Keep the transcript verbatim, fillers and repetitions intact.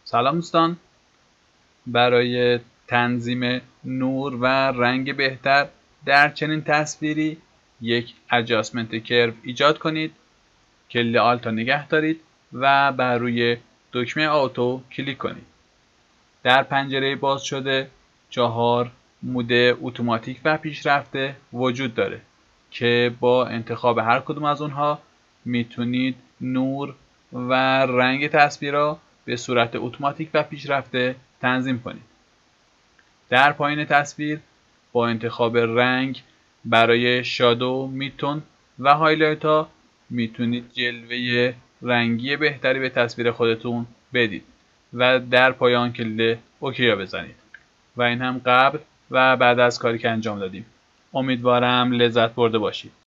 سلام دوستان، برای تنظیم نور و رنگ بهتر در چنین تصویری یک adjustment curve ایجاد کنید. کلید آلت را نگه دارید و بر روی دکمه آتو کلیک کنید. در پنجره باز شده چهار مود اتوماتیک و پیشرفته وجود داره که با انتخاب هر کدوم از اونها میتونید نور و رنگ تصویر را به صورت اتوماتیک و پیشرفته تنظیم کنید. در پایین تصویر با انتخاب رنگ برای شادو، میتون و هایلایت ها میتونید جلوه رنگی بهتری به تصویر خودتون بدید و در پایان کلید اوکی را بزنید. و این هم قبل و بعد از کاری که انجام دادیم. امیدوارم لذت برده باشید.